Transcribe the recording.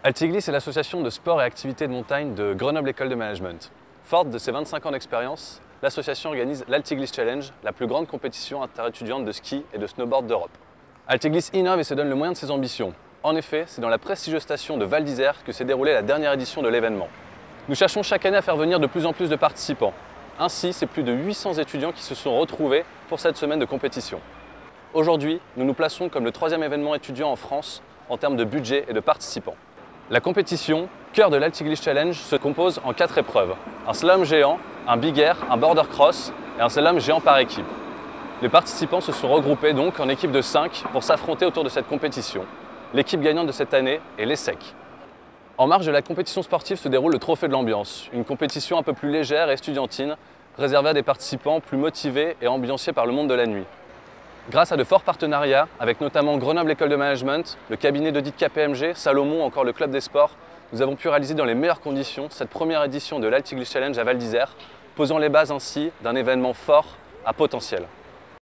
Altiglis est l'association de sport et activités de montagne de Grenoble École de Management. Forte de ses 25 ans d'expérience, l'association organise l'Altiglis Challenge, la plus grande compétition interétudiante de ski et de snowboard d'Europe. Altiglis innove et se donne le moyen de ses ambitions. En effet, c'est dans la prestigieuse station de Val d'Isère que s'est déroulée la dernière édition de l'événement. Nous cherchons chaque année à faire venir de plus en plus de participants. Ainsi, c'est plus de 800 étudiants qui se sont retrouvés pour cette semaine de compétition. Aujourd'hui, nous nous plaçons comme le 3e événement étudiant en France en termes de budget et de participants. La compétition, cœur de l'Altiglis Challenge, se compose en 4 épreuves. Un slalom géant, un big air, un border cross et un slalom géant par équipe. Les participants se sont regroupés donc en équipe de 5 pour s'affronter autour de cette compétition. L'équipe gagnante de cette année est l'ESSEC. En marge de la compétition sportive se déroule le Trophée de l'Ambiance, une compétition un peu plus légère et estudiantine, réservée à des participants plus motivés et ambianciés par le monde de la nuit. Grâce à de forts partenariats, avec notamment Grenoble École de Management, le cabinet d'audit KPMG, Salomon ou encore le Club des Sports, nous avons pu réaliser dans les meilleures conditions cette première édition de l'Altiglis Challenge à Val d'Isère, posant les bases ainsi d'un événement fort à potentiel.